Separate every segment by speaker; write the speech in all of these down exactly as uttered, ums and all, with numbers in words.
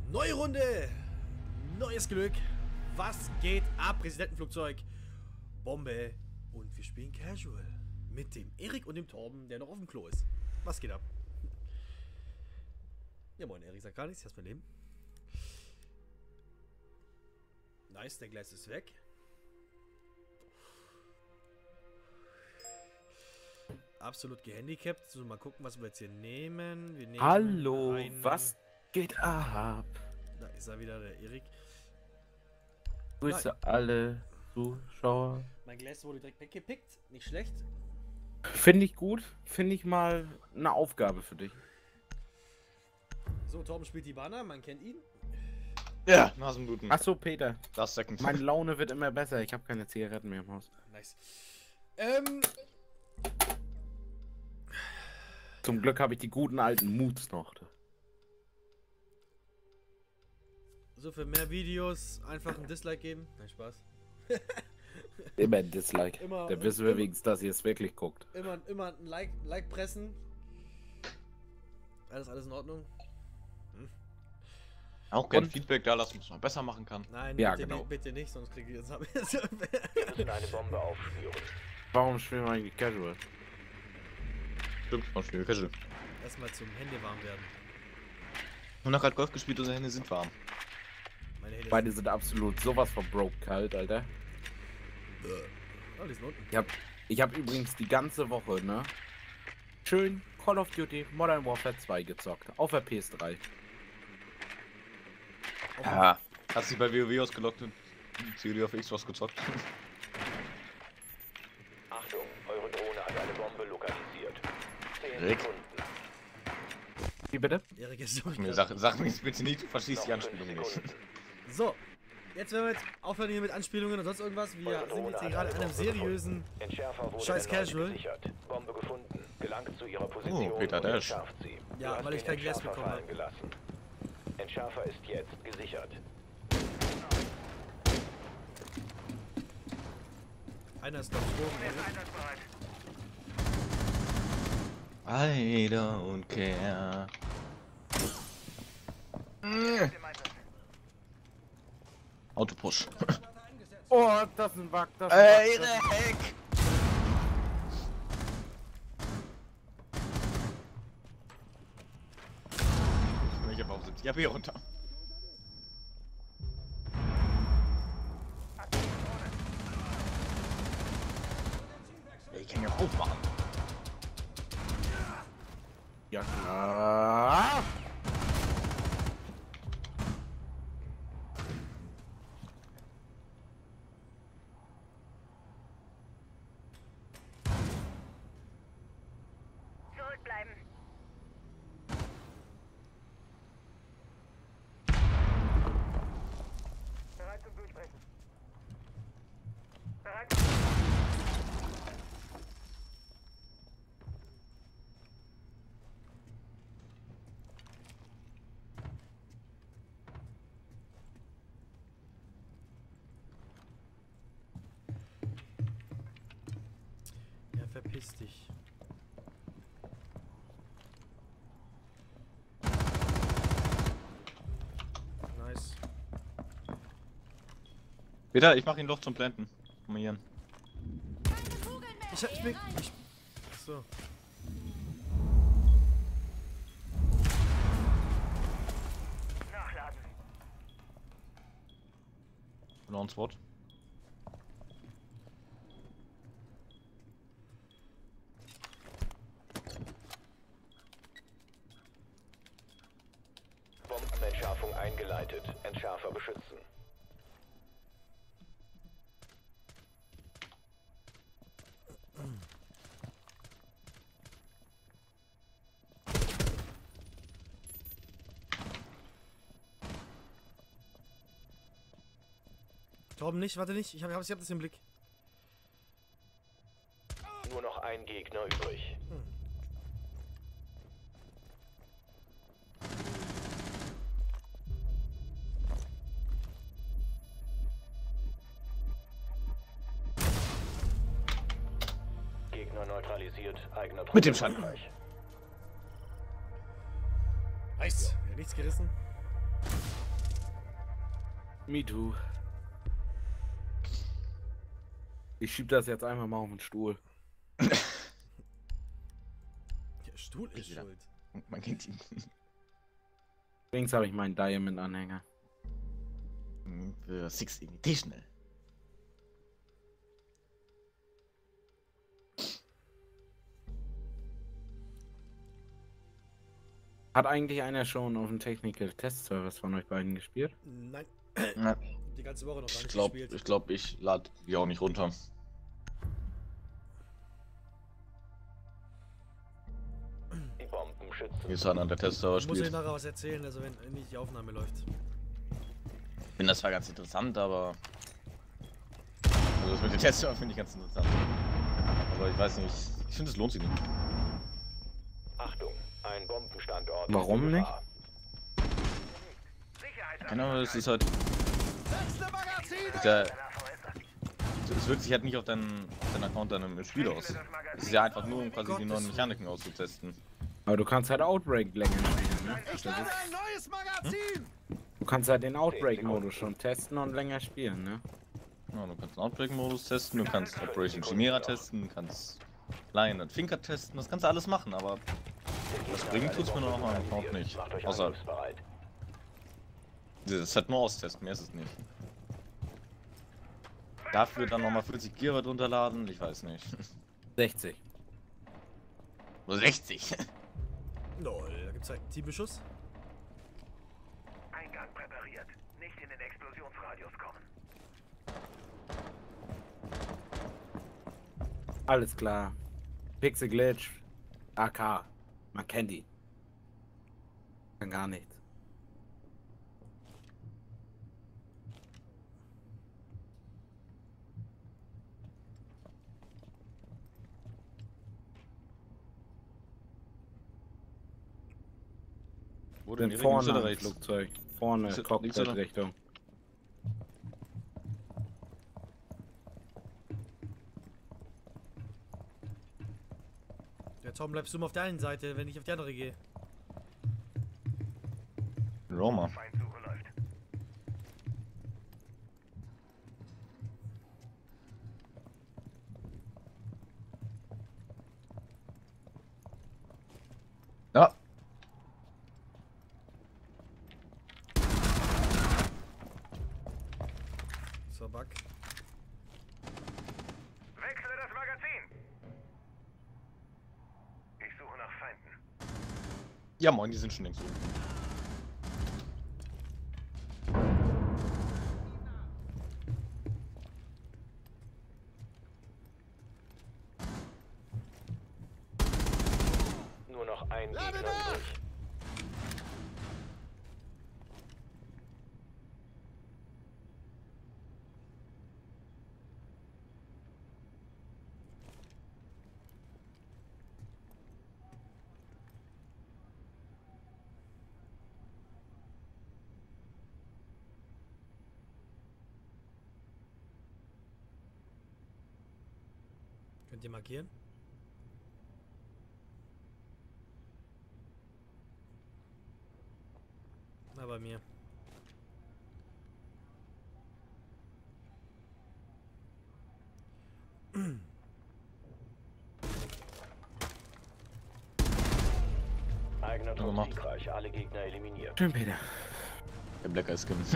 Speaker 1: Neue Runde, neues Glück. Was geht ab? Präsidentenflugzeug, Bombe und wir spielen Casual mit dem Erik und dem Torben, der noch auf dem Klo ist. Was geht ab? Ja moin, Erik sagt gar nichts, erstmal leben. Nice, der Gleis ist weg. Absolut gehandicapt. So, mal gucken, was wir jetzt hier nehmen. Wir nehmen
Speaker 2: Hallo,
Speaker 1: einen...
Speaker 2: was geht ab?
Speaker 1: Da ist er wieder, der Erik.
Speaker 2: Grüße alle Zuschauer.
Speaker 1: Mein Glas wurde direkt weggepickt. Nicht schlecht.
Speaker 2: Finde ich gut. Finde ich mal eine Aufgabe für dich.
Speaker 1: So, Torben spielt die Banner, man kennt ihn.
Speaker 3: Ja, Nasenbluten.
Speaker 2: Achso, Peter.
Speaker 3: Das Second.
Speaker 2: Meine Laune wird immer besser. Ich habe keine Zigaretten mehr im Haus.
Speaker 1: Nice. Ähm.
Speaker 2: Zum Glück habe ich die guten alten Moods noch.
Speaker 1: So, für mehr Videos einfach ein Dislike geben. Nein, Spaß.
Speaker 2: Immer ein Dislike.
Speaker 1: Immer,
Speaker 2: Da wissen wir wenigstens, dass ihr es wirklich guckt.
Speaker 1: Immer, immer ein Like, Like pressen. Alles, alles in Ordnung. Hm?
Speaker 3: Auch gerne
Speaker 2: Und-
Speaker 3: Feedback da lassen, was man besser machen kann.
Speaker 1: Nein,
Speaker 2: Ja,
Speaker 1: bitte,
Speaker 2: genau.
Speaker 1: nicht, bitte nicht, sonst kriege ich jetzt ab.
Speaker 4: Wir müssen eine Bombe aufspüren.
Speaker 2: Warum spielen wir eigentlich Casual?
Speaker 3: Stimmt, man spielt Casual.
Speaker 1: Erstmal zum Hände warm werden.
Speaker 3: Und nach halt Golf gespielt, unsere Hände sind warm.
Speaker 1: Meine Hände
Speaker 2: Beide sind absolut sowas von broke kalt, Alter.
Speaker 1: sind... Oh, die sind unten.
Speaker 2: Ich hab, ich hab übrigens die ganze Woche, ne? Schön Call of Duty Modern Warfare zwei gezockt. Auf der P S drei.
Speaker 3: Ja. Hast dich bei WoW ausgelockt und C D auf Xbox gezockt?
Speaker 4: Achtung, eure Drohne hat eine Bombe lokalisiert. Zehn
Speaker 3: Rick.
Speaker 4: Sekunden.
Speaker 2: Wie bitte?
Speaker 1: Erik ist so.
Speaker 3: Mir sag, sag mir bitte nicht, du verstehst die
Speaker 4: Noch fünf
Speaker 3: Anspielung nicht.
Speaker 4: Sekunden.
Speaker 1: So, jetzt werden wir jetzt aufhören hier mit Anspielungen und sonst irgendwas. Wir
Speaker 4: Eure
Speaker 1: sind
Speaker 4: Drohne
Speaker 1: jetzt hier
Speaker 4: hat
Speaker 1: gerade
Speaker 4: eine
Speaker 1: in einem
Speaker 4: Bombe
Speaker 1: seriösen...
Speaker 4: gefunden. Entschärfer wurde
Speaker 1: Scheiß
Speaker 4: erneut
Speaker 1: Casual.
Speaker 4: gesichert. Bombe gefunden. Gelangt zu ihrer Position
Speaker 3: Oh, Peter
Speaker 4: und
Speaker 3: Dash.
Speaker 4: entschärft sie.
Speaker 1: Ja,
Speaker 4: Du hast
Speaker 1: weil ich
Speaker 4: den
Speaker 1: kein Glas
Speaker 4: Entschärfer
Speaker 1: bekommen
Speaker 4: fallen gelassen. Entschärfer ist jetzt gesichert.
Speaker 1: Einer ist, glaube ich, oben.
Speaker 3: I don't care. Autopush.
Speaker 2: Oh, das ist ein Bug. Das ist ein Bug, das ist ein Bug.
Speaker 3: Heck! Welcher Baum sind die? Ja, hier runter. Ich kann ja hoch machen.
Speaker 2: Ja klar.
Speaker 5: Zurückbleiben. Bereit zum Durchbrechen. Bereit zum
Speaker 1: Ja, verpiss dich. Nice.
Speaker 3: Peter, ich mach ihn Loch zum Planten. Komm mal hier hin.
Speaker 1: Ich, hab- ich bin... Ich, so.
Speaker 5: Nachladen.
Speaker 3: Noch ein Spot.
Speaker 4: Bombenentschärfung eingeleitet. Entschärfer beschützen.
Speaker 1: Torben nicht, warte nicht. Ich hab, ich hab, ich hab das im Blick.
Speaker 4: Nur noch ein Gegner übrig. neutralisiert. Eigener
Speaker 3: Mit dem
Speaker 4: Truppe
Speaker 3: Schatten.
Speaker 4: erfolgreich.
Speaker 1: Nice. Ja, nichts gerissen.
Speaker 2: Me too. Ich schieb das jetzt einmal mal auf den Stuhl.
Speaker 1: Der Stuhl ist
Speaker 3: Ja.
Speaker 1: schuld.
Speaker 3: Man kennt ihn.
Speaker 2: Links habe ich meinen Diamond-Anhänger.
Speaker 3: Für Six Invitational.
Speaker 2: Hat eigentlich einer schon auf dem Technical Test Service von euch beiden gespielt?
Speaker 1: Nein,
Speaker 3: Ja,
Speaker 1: die ganze Woche noch gar
Speaker 3: ich
Speaker 1: nicht
Speaker 3: glaube,
Speaker 1: gespielt.
Speaker 3: ich, glaub, ich lade die auch nicht runter.
Speaker 4: Die Bombenschützen.
Speaker 3: Hier ist einer der Tester
Speaker 1: Ich muss euch
Speaker 3: spielt.
Speaker 1: nachher was erzählen, also wenn nicht die Aufnahme läuft.
Speaker 3: Ich finde das zwar ganz interessant, aber. Also das mit den Tester finde ich ganz interessant. Aber ich weiß nicht, ich finde es lohnt sich nicht.
Speaker 4: Achtung, ein Bombenstandort.
Speaker 2: Warum
Speaker 4: in
Speaker 2: nicht?
Speaker 4: Gefahr.
Speaker 3: Keine Ahnung, es ist halt. Ist ja, es wirkt sich halt nicht auf deinen, auf deinen Account dann im Spiel aus. Es ist ja einfach nur, um quasi die neuen Mechaniken auszutesten.
Speaker 2: Aber du kannst halt Outbreak länger spielen, ne? Das ist,
Speaker 1: neues Magazin!
Speaker 2: du kannst halt den Outbreak-Modus schon testen und länger spielen, ne?
Speaker 3: Ja, du kannst den Outbreak-Modus testen, du kannst Operation Chimera testen, du kannst Lion und Finker testen, das kannst du alles machen, aber das bringen tut's mir noch auf meinem Account nicht.
Speaker 4: Macht euch
Speaker 3: Außer,
Speaker 4: angriffsbereit.
Speaker 3: das ist halt nur austesten, mehr ist es nicht. Dafür dann nochmal vierzig Gigabyte runterladen, ich weiß nicht.
Speaker 2: sechzig.
Speaker 3: Oder sechzig.
Speaker 1: Lol, da gibt's halt einen Teambeschuss.
Speaker 5: Eingang präpariert. Nicht in den Explosionsradius kommen.
Speaker 2: Alles klar. Pixel Glitch. A K. Man kennt die. Kann gar nichts.
Speaker 3: Wo denn
Speaker 2: Sind
Speaker 3: die Richtung
Speaker 2: vorne
Speaker 3: oder
Speaker 2: am
Speaker 3: rechts?
Speaker 2: Flugzeug. Vorne,
Speaker 3: Links- links oder-
Speaker 2: Cockpit-Richtung.
Speaker 1: Der Tom, bleibst du mal auf der einen Seite, wenn ich auf die andere gehe.
Speaker 3: Roma.
Speaker 5: Feindsuche läuft.
Speaker 3: Ja.
Speaker 1: So, Bug.
Speaker 5: Wechsle das Magazin. Ich suche nach Feinden.
Speaker 3: Ja moin, die sind schon längst oben.
Speaker 4: Nur noch ein Gegner übrig.
Speaker 1: Könnt ihr markieren? Na, bei mir.
Speaker 4: Eigener Trupp
Speaker 3: gemacht.
Speaker 4: siegreich. Alle Gegner eliminiert.
Speaker 2: Schön, Peter.
Speaker 3: Der Black Eye Skin.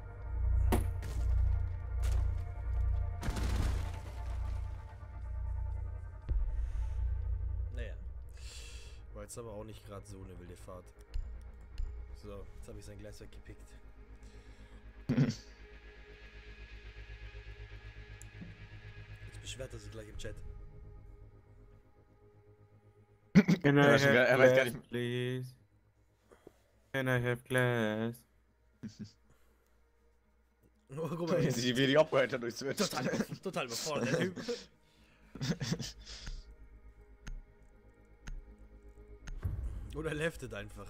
Speaker 1: Naja. War jetzt aber auch nicht gerade so eine wilde Fahrt. So, jetzt habe ich sein Gleis weggepickt. Jetzt beschwert er sich gleich im Chat.
Speaker 2: Can I
Speaker 3: Er weiß schon gar-
Speaker 2: have
Speaker 3: er weiß gar
Speaker 2: glass,
Speaker 3: nicht-
Speaker 2: please? Can I have glass?
Speaker 1: Oh, guck mal,
Speaker 3: Wie wie die Operator durchs Switch.
Speaker 1: total, total überfordert, der Typ. Oder leftet einfach.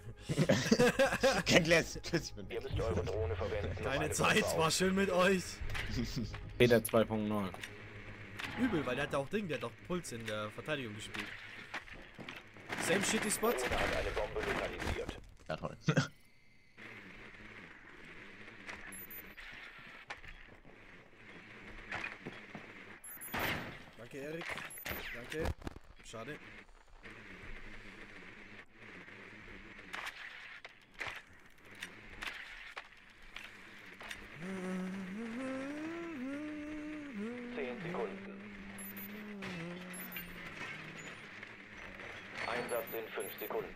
Speaker 3: Kein Glas. Tschüss, ich bin
Speaker 4: Ihr
Speaker 3: weg.
Speaker 4: müsst eure Drohne verwenden. um
Speaker 1: Keine
Speaker 4: eine
Speaker 1: Zeit,
Speaker 4: Bombe
Speaker 1: war schön mit euch.
Speaker 2: Peter zwei Punkt null.
Speaker 1: Übel, weil der hat auch Ding, der hat auch Puls in der Verteidigung gespielt. Same shitty spot.
Speaker 4: Drohne hat eine Bombe lokalisiert.
Speaker 3: Ja, toll.
Speaker 1: Okay. Schade.
Speaker 4: Zehn Sekunden. Einsatz in fünf Sekunden.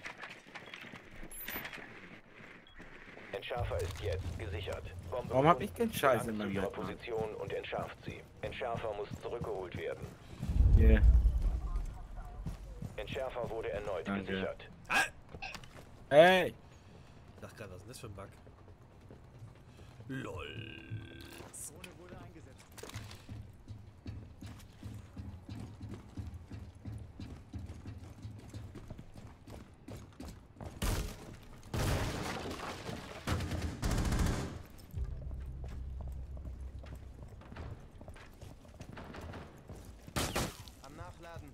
Speaker 4: Entschärfer ist jetzt gesichert. Bombe
Speaker 2: Warum hab ich den Scheiß in
Speaker 4: gelangt zu
Speaker 2: meinem
Speaker 4: ihrer
Speaker 2: Weapon?
Speaker 4: Position und entschärft sie. Entschärfer muss zurückgeholt werden.
Speaker 2: Yeah.
Speaker 4: Entschärfer wurde erneut
Speaker 2: Danke.
Speaker 4: gesichert.
Speaker 1: Ah!
Speaker 2: Hey!
Speaker 1: Ich dachte gerade, was ist denn das für ein Bug? LOL.
Speaker 6: Am Nachladen.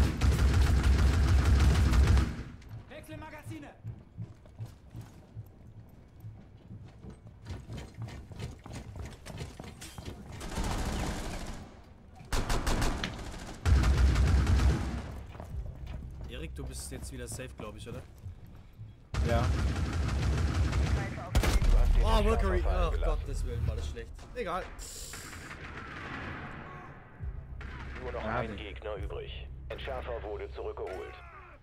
Speaker 6: Wechsel Magazine!
Speaker 1: Erik, du bist jetzt wieder safe, glaube ich, oder?
Speaker 2: Ja.
Speaker 4: Du hast den
Speaker 1: Oh,
Speaker 4: Entschärfer
Speaker 1: Mercury.
Speaker 4: fallen
Speaker 1: Ach
Speaker 4: gelassen.
Speaker 1: Gottes Willen, war das schlecht. Egal.
Speaker 4: Nur noch
Speaker 2: Ja,
Speaker 4: ein
Speaker 2: die-
Speaker 4: Gegner übrig. Entschärfer wurde zurückgeholt.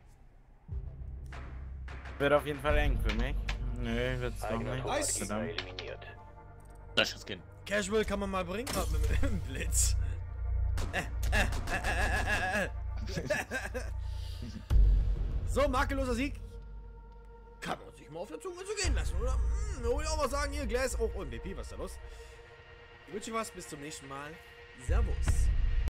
Speaker 2: Wird auf jeden Fall eng für mich. Nö, wird's doch
Speaker 4: Eigener
Speaker 2: nicht.
Speaker 1: Nice.
Speaker 4: Torwartgegner
Speaker 2: Verdammt.
Speaker 4: eliminiert.
Speaker 3: Das ist Skin.
Speaker 1: Casual kann man mal bringen. Ah, mit, mit dem Blitz. Äh, äh, äh, äh, äh, äh. So, makelloser Sieg. Kann man sich mal auf der Zunge zu gehen lassen, oder? Hm, da will ich auch mal sagen, hier, Glass. Oh, oh, M V P, was ist da los? Ich wünsche dir was. Bis zum nächsten Mal. Servus.